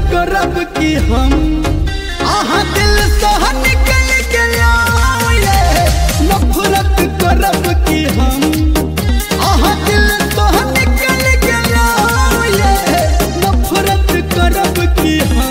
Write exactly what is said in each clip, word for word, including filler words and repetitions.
करब की हम आहा दिल से निकल गया ये नफरत करब की हम आहा दिल से निकल गया ये नफरत करब की हम।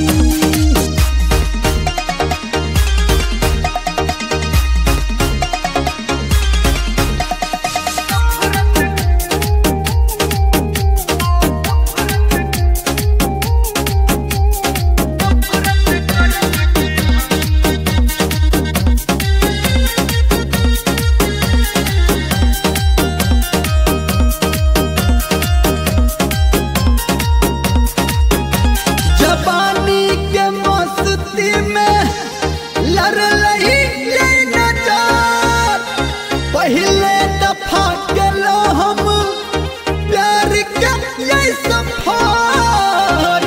पहले दफा केलो हम प्यार के ये सफर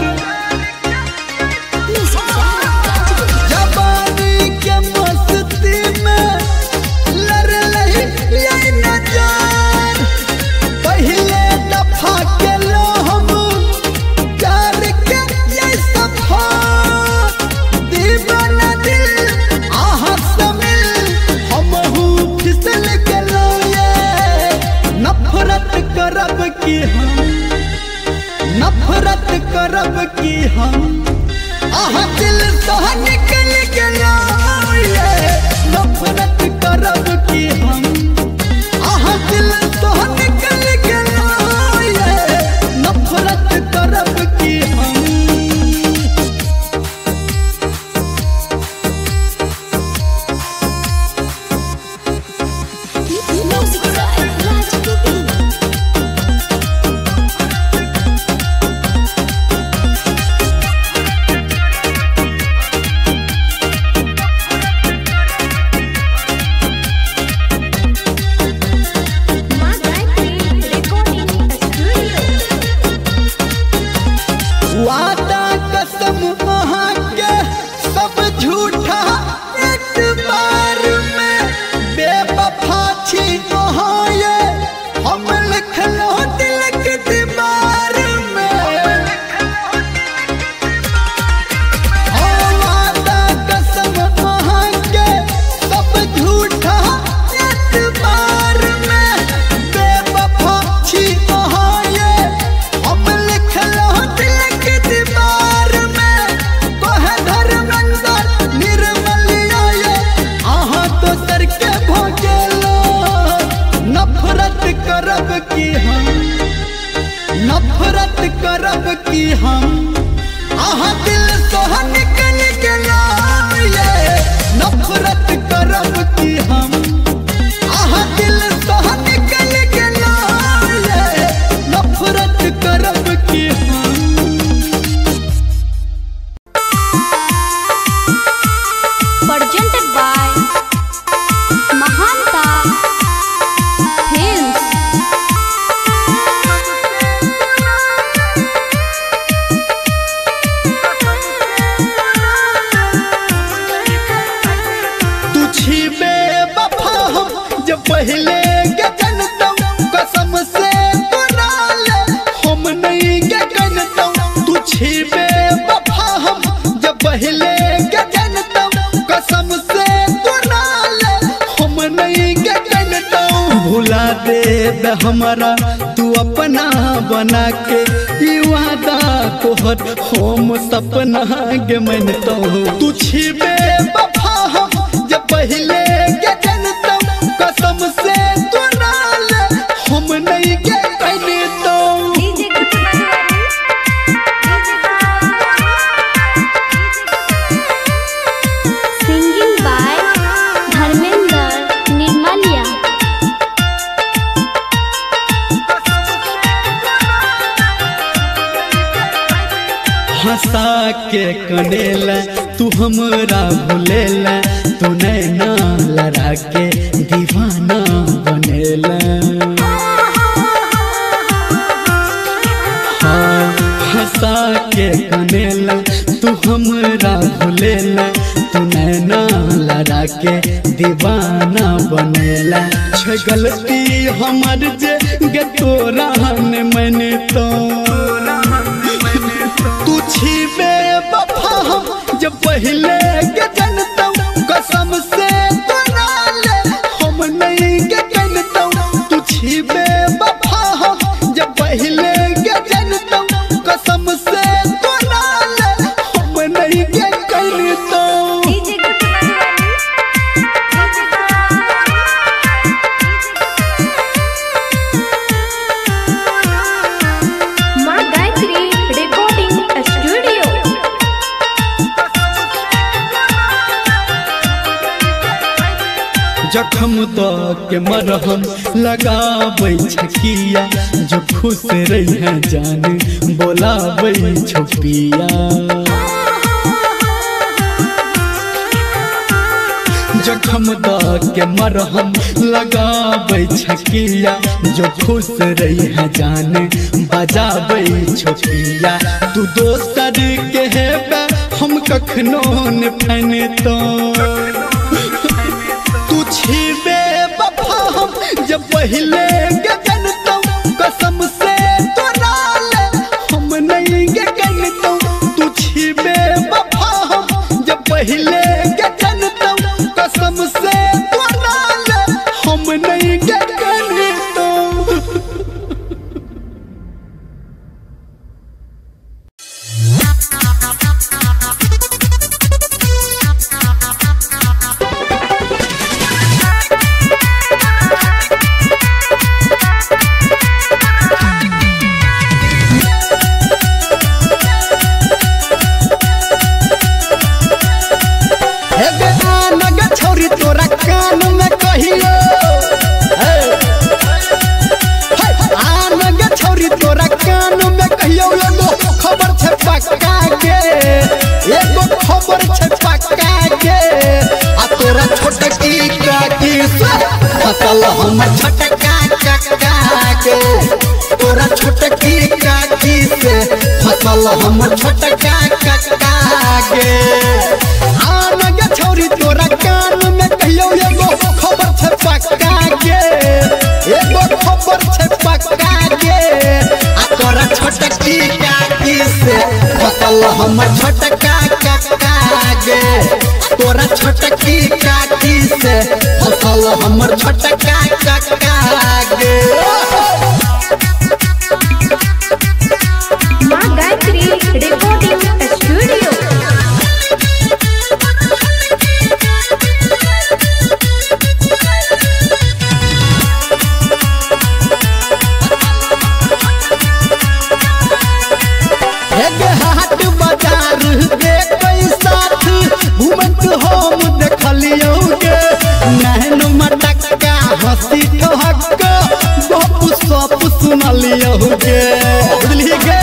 जवानी के मस्ती में लड़ रही ये नजर। पहले दफा केलो हम प्यार के ये सफर दीवाना दिल आहा समिल हम हूँ फिसल नफरत करब की हम नफरत करब की हम आहा दिल से निकल गया ये नफरत करब की हम आहा दिल से निकल गया ये नफरत करब की हम। वादा कसम वहाँ के सब झूठा एक बार में बेवफा छी वहाँ ये हम लिख लो दिल के दीवार में। वादा कसम वहाँ के सब झूठा एक बार में बेवफा छी वहाँ ये हम लिख लो दिल के दीवार में। कहे धर्मेंद्र निर्मलिया ये आहा तो सर के भोगेलो नफरत करब की हम नफरत करब की हम आहा दिल से निकल गया ये नफरत करब की हम आहा दिल से निकल गया ये नफरत करब की हम। Presented by Mahanta Films। तू छी बेवफा हम जब पहले के जनतम कसम से बना ले हम नहीं के जनतम। तू छी बेवफा हम जब पहले के जनतम कसम से बना ले हम नहीं के जनतम। भुला दे हमारा तू अपना बना के ई वादा तोहर हम सपना के मनतो। तू छी बेवफा हम जब पहले के जनतम कसम से तू ना ले हम नहीं के कहतो। Singing by Dharmendra Nirmaliya. हंसा के कनेला तू हमरा भूलेला तू नैना लड़ा के दीवाना बनेला। हाँ हंसा के कनेला तू हमरा भूलेला तू नैना लड़ा के दीवाना बनेला। छ गलती हमर जे गे तोरा ने मैंने तो तू छी पहले के जनता कसम से तोरा ले हम नहीं के जनता तू छिबे वफा हम जब पहले के जनता कसम से तोरा ले हम नहीं के जनता। जखम द के मरहम लगाबै छकिया जो खुश रही है जान बोलाबै छपिया। जखम द के मरहम लगाबै छकिया जो खुश रही है जान बजाबै छपिया। तू दोसर के हेबे हम कखनो न फैनतो तू छिबे वफा हम जब पहले के जनता कसम से तोरा ले हम नहीं के जनता तू छिबे वफा हम जब पहले के जनता कसम से तोरा ले हम नहीं के जनता। तोरा कान में कहियो आन गे छौरी तोरा कान में कहियो एगो खबर छै पक्का के एगो खबर छै पक्का के आ तोरा छोटकी काकी से फसल हमर छोटका काका के तोरा छोटकी काकी से फसल हमर छोटका काका के। आन गे छौरी तोरा कान में कहियो एगो खबर छै पक्का के एगो खबर छै पक्का के आ तोरा छोटकी काकी से फसल हमर छोटका काका गे तोरा छोटकी काकी से फसल हमर छोटका काका गे। माँ गायत्री रिकॉर्डिंग स्टूडियो। हाट बाजार साथ घूमत हम देखलियो गे नहन मटक्का हंसी ठहक्का गप सप सुनलियो गे बुझली गे।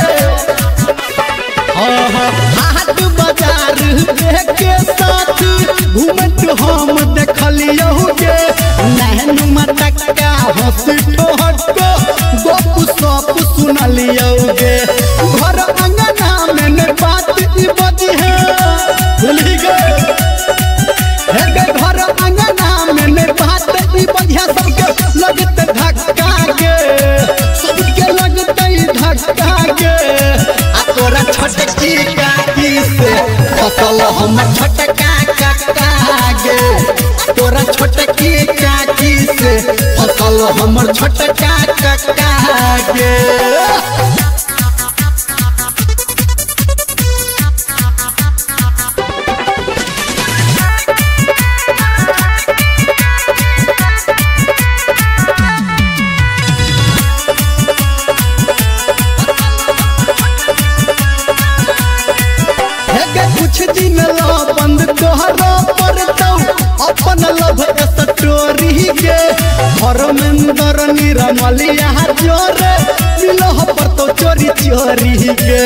हाट बाजार के साथ घूमत हम देखलियो गे नहन मटक्का हंसी ठहक्का गप सप सुनलियो गे। घर अंगना में ने बात ई बजी है भूली गए हे गे घर अंगना में ने बात ई बजिया सबके लगते धक्का गे सबके लगते धक्का गे आ तोरा छोटकी काकी से फसल हमर छोटका काका गे तोरा छोटकी काकी से फसल हमर छोटका काका गे। कुछ दिन ला बंद तोहरा पड़तौ अपन लव स्टोरी के घर में अंदर निरमलिया जोरे मिलह पड़तौ चोरी चोरी के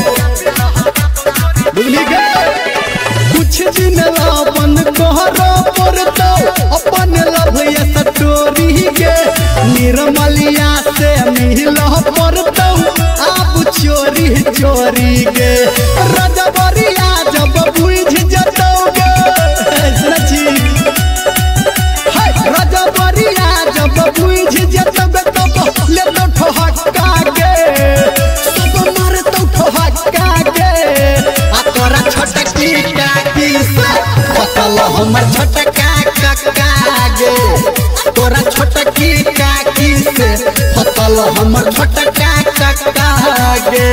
बुझली गे। कुछ दिन ला बंद तोहरा पड़तौ अपन लव स्टोरी के निरमलिया से मिलह पड़तौ आप चोरी चोरी के। रजबरिया जब बुझ जतोगे सच्ची रजबरिया जब बुझ जतोगे तब ले तो ठहक्का गे सब मारे तो ठहक्का गे आ तोरा छोटकी काकी हमर छोटका काका गे तोरा छोटकी काकी से फसल हमर छोटका काका गे।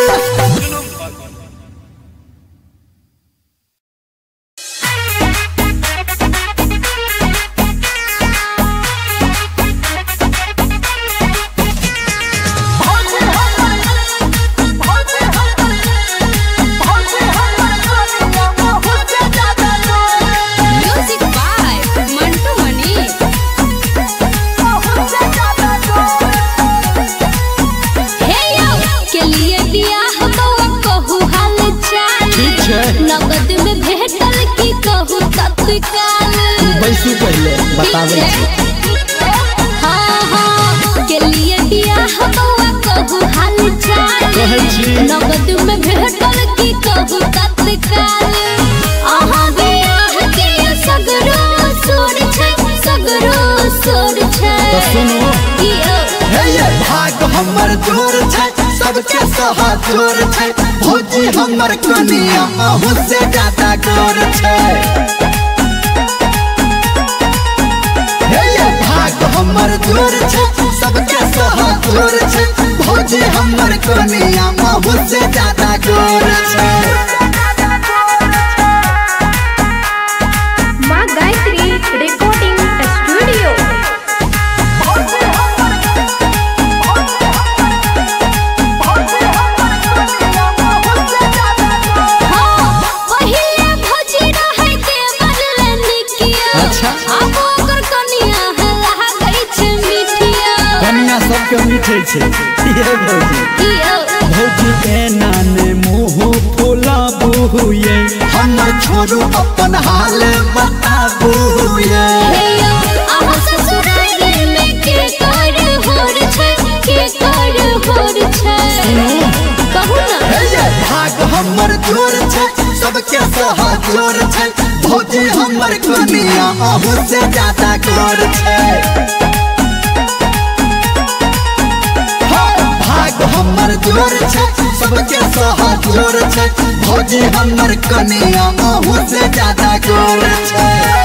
नगद में भेटल की कहू तत्काल बैसू पहले बतावे हाँ हाँ के लिए दिया हवा कहू हाल चाल नगद में भेटल की कहू तत्काल आहा बियाह के सगरो सोर छै सगरो सोर छै तो सुनो हे ये भाग हमर जोर छै सबके साथ जोर छै भौजी हमर कनिया महू से ज्यादा गोर छै। हे ये भाग हमर जोर छै सबके साथ जोर छै भौजी हमर कनिया महू से ज्यादा गोर छै। माँ गायत्री रिकॉर्डिंग स्टूडियो सबके मीठे छे ये भौजी भौजी के नाने मुँह फूला बुहुए हमर छोरू अपन हाल बताबू ये आहा ससुराल में के कर होर छै के कर होर छै कहू ना हे ये भाग हमर जोर छै सबके साथ जोर छै भौजी हमर कनिया आहू से ज्यादा गोर छै। हमर जोर छै सबके साथ जोर छै भौजी हमर कनिया आहू से ज्यादा गोर छै।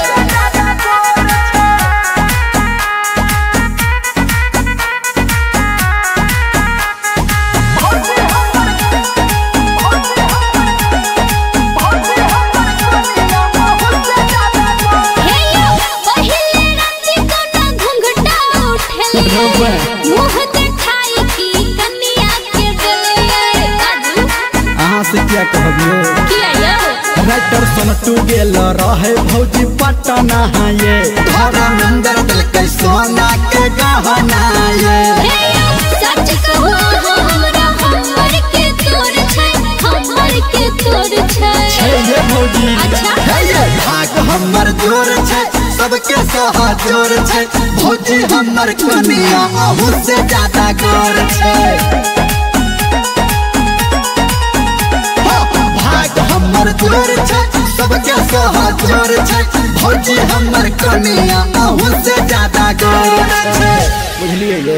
क्या कहबिए राइटर सोनटू गेल रहे भौजी पटना ये धरा नंदर दिल के सोना के गहना ये सच कहू हमरा हमर के तोर छै हमर के तोर छै ये भौजी हे ये भाग हमर जोर छै सबके साथ जोर छै भौजी हमर कनिया आहू से ज्यादा गोर छै। हमर जोर छै सबके साथ जोर छै भौजी हमर कनिया आहू से ज्यादा गोर छै बुझलिए ये।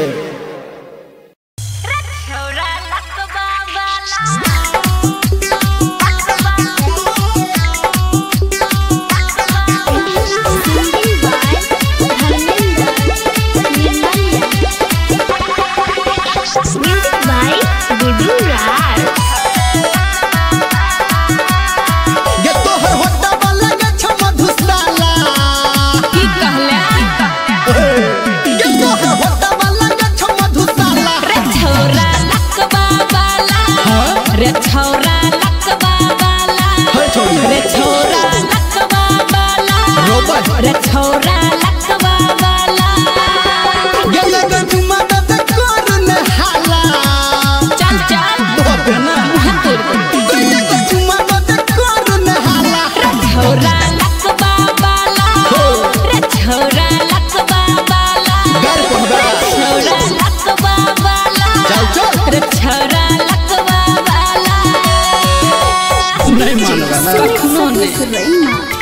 रे छोरा लखवा वाला गेले गजुमा दत कर न हाला चल चल बबना गेले गजुमा दत कर न हाला रे छोरा लखवा वाला रे छोरा लखवा वाला घर पर रे छोरा लखवा वाला चल चल रे छोरा लखवा वाला नहीं मानगा ना कखनो नहीं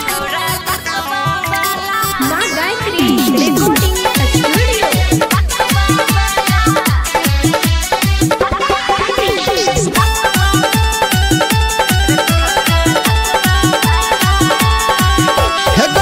माँ गायत्री रिकॉर्डिंग स्टूडियो हे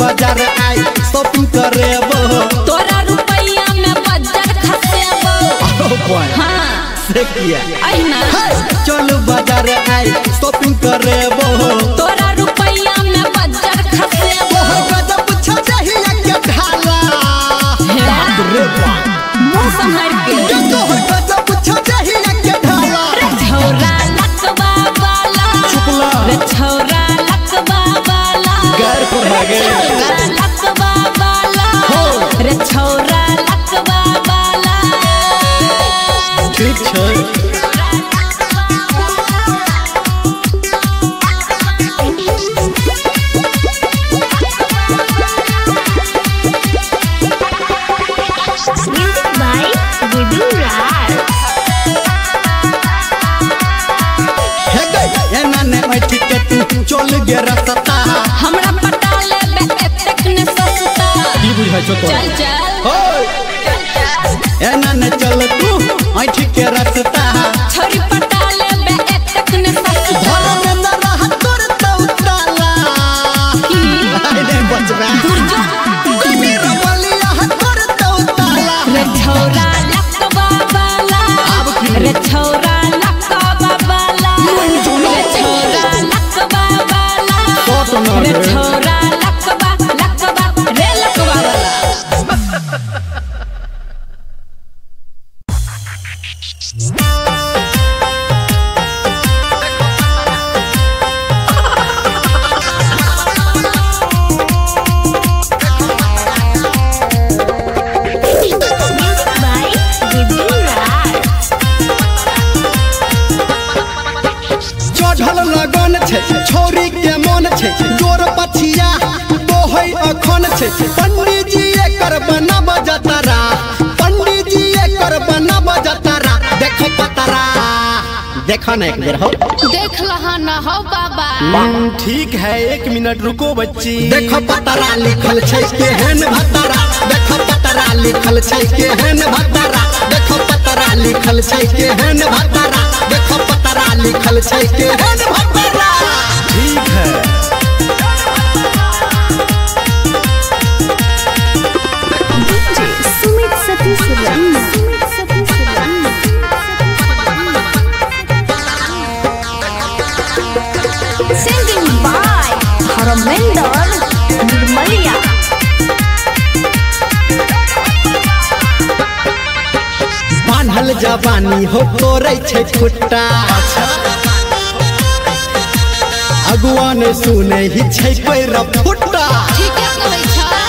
बाजार आई शॉपिंग करेबो तोरा रुपया में बाजार खसेबो हाँ से किया अहिना चल बाजार आई शॉपिंग करेबो तोरा रुपया में बाजार खसेबो गजब छजहिया के ढाला बाप रे बाप मुंह संभाल के गजब छजहिया के ढाला रे छौरा लकवा वाला चुपला रे छौरा लकवा वाला गैर पर भागे लकवा वाला रे छौरा लकवा वाला ठीक छै Music by Gudu Raj हे गई एना ने बैठ के तू चल गे रास्ता हमरा पटा लेबे एतेक ने सस्ता की बुझाइ छौ तो चल चल होय एना ने चल तू बैठ के रास्ता छोरी पटा लेबे एतेक ने सस्ता घर में न रह तोर तो ताला की अरे बचबा दुर्जो मेरा बलिया तोर तो ताला रे छौरा लकवा वाला रे छौरा लकवा वाला रे छौरा लकवा वाला रे छौरा लकवा लकवा रे लकवा वाला चढ़ल लगन छै छोरी के मन छै जोर पछिया दोहै अखन छै पंडित जी एकर बनब जतरा पंडित जी एकर बनब जतरा देखो पतरा देखो ना एक बेर हो देख लहा ना हो बाबा ठीक है एक मिनट रुको बच्ची देखो पतरा लिखल छै केहन भतरा देखो पतरा लिखल छै केहन भतरा देखो पतरा लिखल छै केहन भतरा देखो पतरा लिखल छै केहन भतरा ठीक है सुमित सतीश रंग सुमित सतीश रंग सिंगिंग बाय हरमेंदर निर्मलिया बान्हल जवानी हो तोरै छै खुट्टा अगुआ ने सुने ही छै पैर फुट्टा ठीक है कहै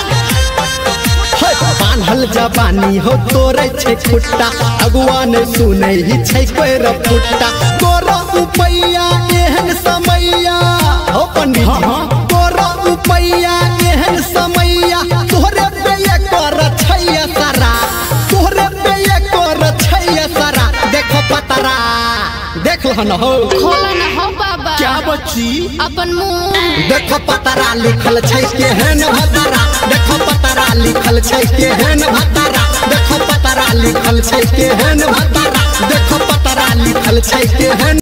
छ बान्हल जवानी हो तोरै छै खुट्टा अगुआ ने सुने ही छै पैर फुट्टा तोरा उपैया एहन समैया हो पंडित तोरा उपैया एहन समैया तोरे पे कर छैया सारा तोरे पे कर छैया सारा देखो पतरा देख लो न हो खोला ना हो बाबा क्या बच्ची अपन मुंह देखो पतरा लिखल छै केहन भतरा देखो पतरा लिखल छै केहन भतरा देखो पतरा लिखल छै केहन भतरा देखो पतरा लिखल छै केहन